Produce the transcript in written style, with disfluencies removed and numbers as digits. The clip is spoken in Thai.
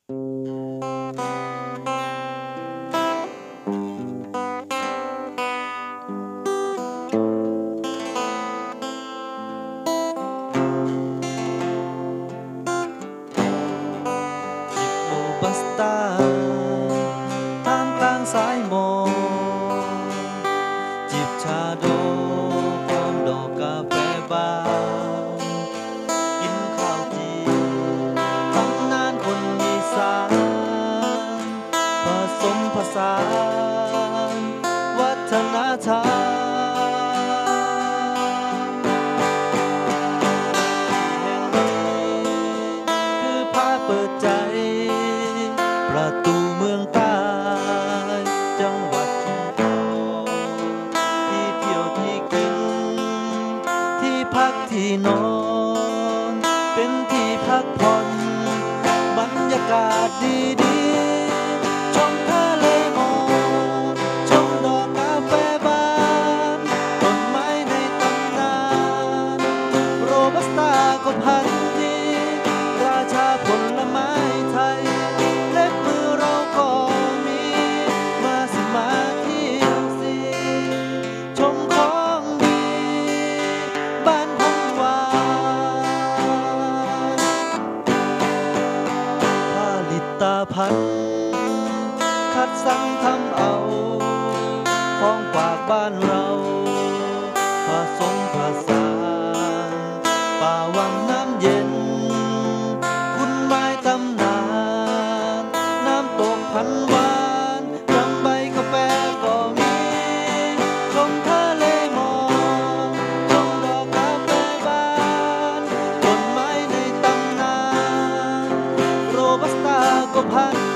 โรบัสต้าท่ามกลางสายหมอกจิบชาโดพร้อมดอกกาแฟบานกินข้าวจีตำนานคนอีสานผสมผสานวัฒนธรรมเปิดใจประตูเมืองใต้จังหวัดชุมพรที่เที่ยวที่กินที่พักที่นอนเป็นที่พักผ่อนบรรยากาศดีๆชมทะเลหมอกชมดอกกาแฟบานต้นไม้ในตำนานโรบัสต้าก็พันธุ์ดีราชาผลไม้ไทยเล็บมือเราก็มีมาสิมาเที่ยวสิชมของดีบ้านพันวานผลิตภัณฑ์คัดสรรทำเอาของฝากบ้านเราผสมผสานป่าวังน้ำเย็นคุณไม้ตำนานน้ำตกพันวานรำใบกาแฟก็มีชมทะเลหมอกชมดอกกาแฟบานต้นไม้ในตำนานโรบัสต้าก็พัน